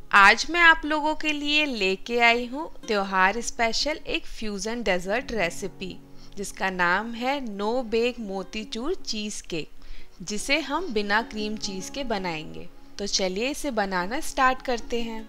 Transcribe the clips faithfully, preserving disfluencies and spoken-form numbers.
आज मैं आप लोगों के लिए लेके आई हूँ त्योहार स्पेशल एक फ्यूज़न डेजर्ट रेसिपी जिसका नाम है no bake motichoor cheese cake, जिसे हम बिना क्रीम चीज़ के बनाएंगे। तो चलिए इसे बनाना स्टार्ट करते हैं।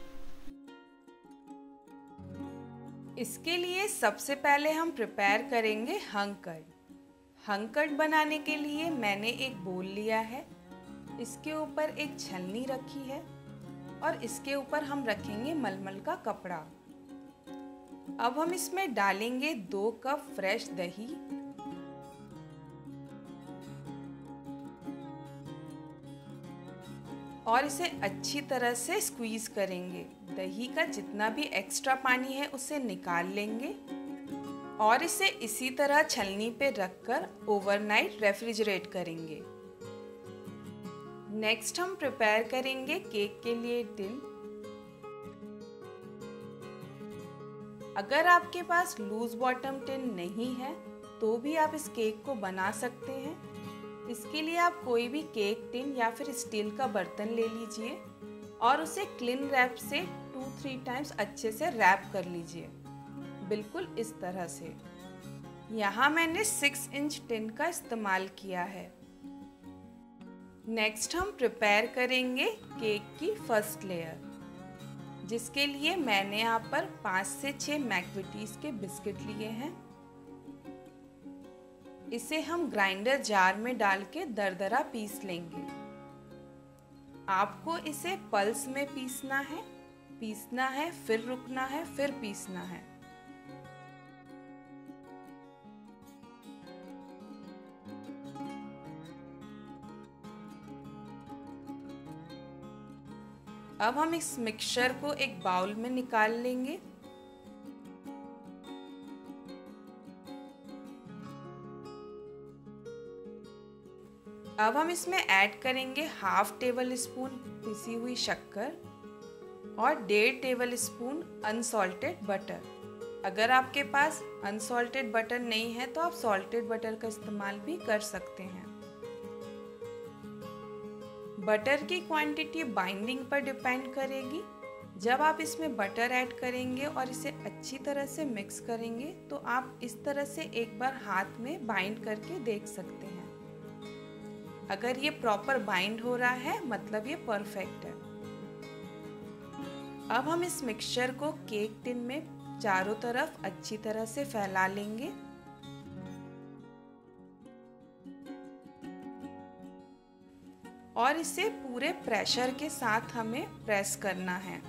इसके लिए सबसे पहले हम प्रिपेयर करेंगे हंग कर्ड। हंग कर्ड बनाने के लिए मैंने एक बोल लिया है, इसके ऊपर एक छलनी रखी है और इसके ऊपर हम रखेंगे मलमल का कपड़ा। अब हम इसमें डालेंगे दो कप फ्रेश दही, और इसे अच्छी तरह से स्क्वीज करेंगे। दही का जितना भी एक्स्ट्रा पानी है उसे निकाल लेंगे और इसे इसी तरह छलनी पे रखकर ओवरनाइट रेफ्रिजरेट करेंगे। नेक्स्ट हम प्रिपेयर करेंगे केक के लिए टिन। अगर आपके पास लूज बॉटम टिन नहीं है तो भी आप इस केक को बना सकते हैं। इसके लिए आप कोई भी केक टिन या फिर स्टील का बर्तन ले लीजिए और उसे क्लीन रैप से टू थ्री टाइम्स अच्छे से रैप कर लीजिए, बिल्कुल इस तरह से। यहाँ मैंने सिक्स इंच टिन का इस्तेमाल किया है। नेक्स्ट हम प्रिपेयर करेंगे केक की फर्स्ट लेयर, जिसके लिए मैंने यहाँ पर पाँच से छः मैकविटीज के बिस्किट लिए हैं। इसे हम ग्राइंडर जार में डाल के दरदरा पीस लेंगे। आपको इसे पल्स में पीसना है, पीसना है, फिर रुकना है, फिर पीसना है। अब हम इस मिक्सचर को एक बाउल में निकाल लेंगे। अब हम इसमें ऐड करेंगे हाफ टेबल स्पून पिसी हुई शक्कर और डेढ़ टेबल स्पून अनसॉल्टेड बटर। अगर आपके पास अनसॉल्टेड बटर नहीं है तो आप सॉल्टेड बटर का इस्तेमाल भी कर सकते हैं। बटर की क्वांटिटी बाइंडिंग पर डिपेंड करेगी। जब आप इसमें बटर ऐड करेंगे और इसे अच्छी तरह से मिक्स करेंगे तो आप इस तरह से एक बार हाथ में बाइंड करके देख सकते हैं। अगर ये प्रॉपर बाइंड हो रहा है मतलब ये परफेक्ट है। अब हम इस मिक्सचर को केक टिन में चारों तरफ अच्छी तरह से फैला लेंगे। और इसे पूरे प्रेशर के साथ हमें प्रेस करना है।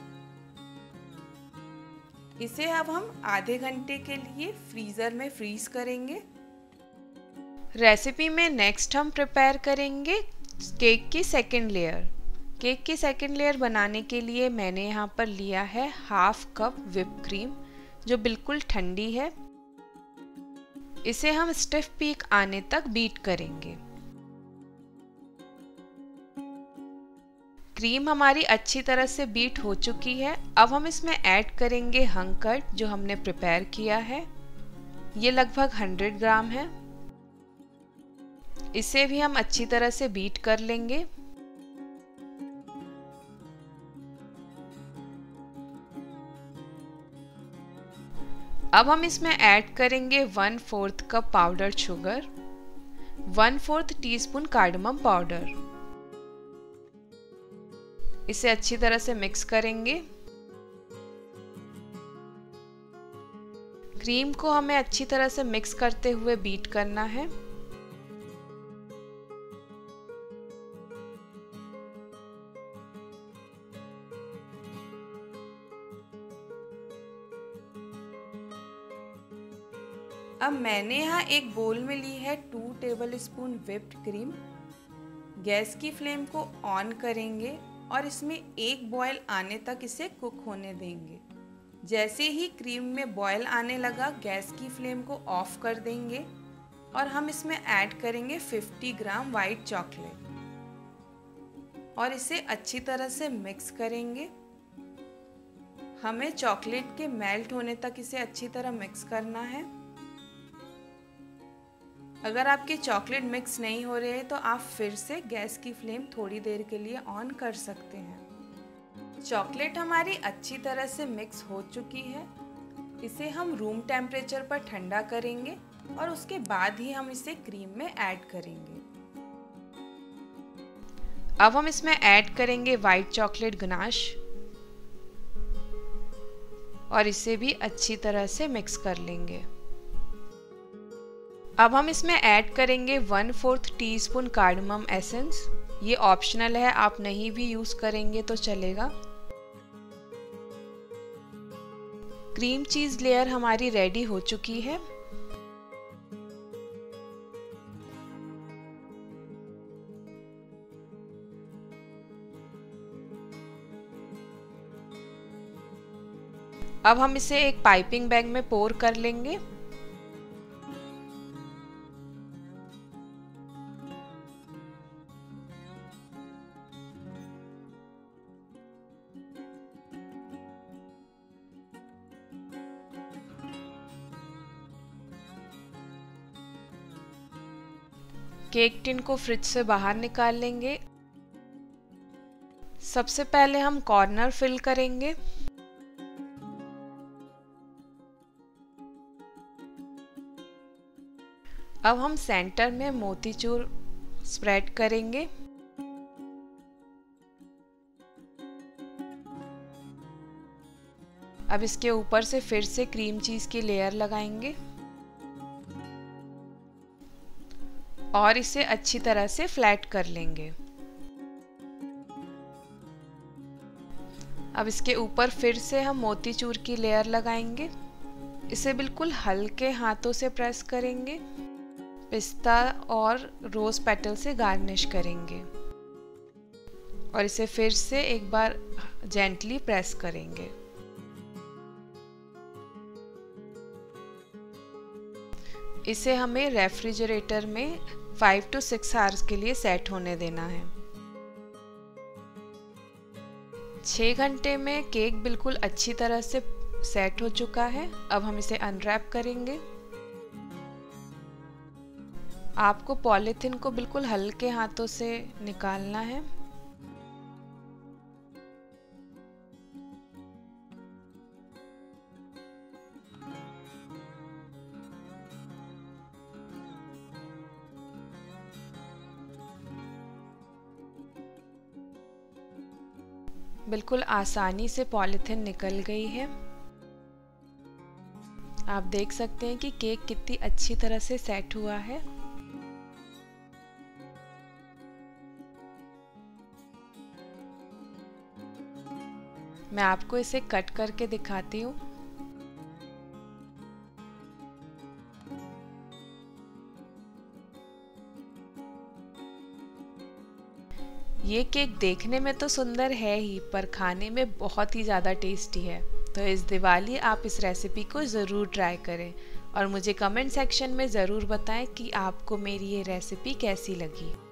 इसे अब हम आधे घंटे के लिए फ्रीजर में फ्रीज करेंगे। रेसिपी में नेक्स्ट हम प्रिपेयर करेंगे केक की सेकंड लेयर। केक की सेकंड लेयर बनाने के लिए मैंने यहाँ पर लिया है हाफ कप व्हिप क्रीम, जो बिल्कुल ठंडी है। इसे हम स्टिफ पीक आने तक बीट करेंगे। क्रीम हमारी अच्छी तरह से बीट हो चुकी है। अब हम इसमें ऐड करेंगे हंग कर्ड जो हमने प्रिपेयर किया है। ये लगभग सौ ग्राम है। इसे भी हम अच्छी तरह से बीट कर लेंगे। अब हम इसमें ऐड करेंगे one fourth cup powder sugar, one fourth teaspoon cardamom powder. इसे अच्छी तरह से मिक्स करेंगे। क्रीम को हमें अच्छी तरह से मिक्स करते हुए बीट करना है। अब मैंने यहाँ एक बोल में ली है two tablespoon whipped cream. Gas की फ्लेम को ऑन करेंगे और इसमें एक बॉयल आने तक इसे कुक होने देंगे। जैसे ही क्रीम में बॉयल आने लगा गैस की फ्लेम को ऑफ कर देंगे और हम इसमें ऐड करेंगे पचास ग्राम वाइट चॉकलेट और इसे अच्छी तरह से मिक्स करेंगे। हमें चॉकलेट के मेल्ट होने तक इसे अच्छी तरह मिक्स करना है। अगर आपकी चॉकलेट मिक्स नहीं हो रही है तो आप फिर से गैस की फ्लेम थोड़ी देर के लिए ऑन कर सकते हैं। चॉकलेट हमारी अच्छी तरह से मिक्स हो चुकी है। इसे हम रूम टेम्परेचर पर ठंडा करेंगे और उसके बाद ही हम इसे क्रीम में ऐड करेंगे। अब हम इसमें ऐड करेंगे वाइट चॉकलेट गनाश और इसे भी अच्छी तरह से मिक्स कर लेंगे। अब हम इसमें ऐड करेंगे one fourth teaspoon cardamom essence. ये ऑप्शनल है, आप नहीं भी यूज करेंगे तो चलेगा। क्रीम चीज लेयर हमारी रेडी हो चुकी है। अब हम इसे एक पाइपिंग बैग में पोर कर लेंगे। केक टिन को फ्रिज से बाहर निकाल लेंगे। सबसे पहले हम कॉर्नर फिल करेंगे। अब हम सेंटर में मोतीचूर स्प्रेड करेंगे। अब इसके ऊपर से फिर से क्रीम चीज की लेयर लगाएंगे और इसे अच्छी तरह से फ्लैट कर लेंगे। अब इसके ऊपर फिर से हम मोतीचूर की लेयर लगाएंगे। इसे बिल्कुल हल्के हाथों से प्रेस करेंगे। पिस्ता और रोज पेटल से गार्निश करेंगे और इसे फिर से एक बार जेंटली प्रेस करेंगे। इसे हमें रेफ्रिजरेटर में फाइव टू सिक्स आवर्स के लिए सेट होने देना है। छः घंटे में केक बिल्कुल अच्छी तरह से सेट हो चुका है। अब हम इसे अनरैप करेंगे। आपको पॉलीथिन को बिल्कुल हल्के हाथों से निकालना है। बिल्कुल आसानी से पॉलीथिन निकल गई है। आप देख सकते हैं कि केक कितनी अच्छी तरह से सेट हुआ है। मैं आपको इसे कट करके दिखाती हूँ। ये केक देखने में तो सुंदर है ही, पर खाने में बहुत ही ज़्यादा टेस्टी है। तो इस दिवाली आप इस रेसिपी को ज़रूर ट्राई करें और मुझे कमेंट सेक्शन में ज़रूर बताएं कि आपको मेरी ये रेसिपी कैसी लगी।